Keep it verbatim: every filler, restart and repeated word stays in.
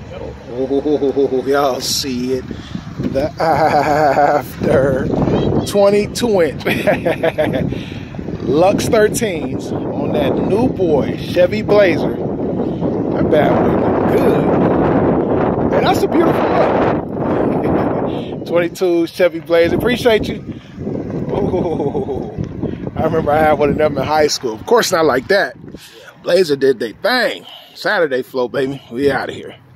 Oh, y'all see it. The after twenty twenty Lux thirteens on that new boy Chevy Blazer. That bad boy look good. And that's a beautiful look. twenty-two Chevy Blazer. Appreciate you. Oh, I remember I had one of them in high school. Of course not like that. Blazer did they thing. Saturday flow, baby. We out of here.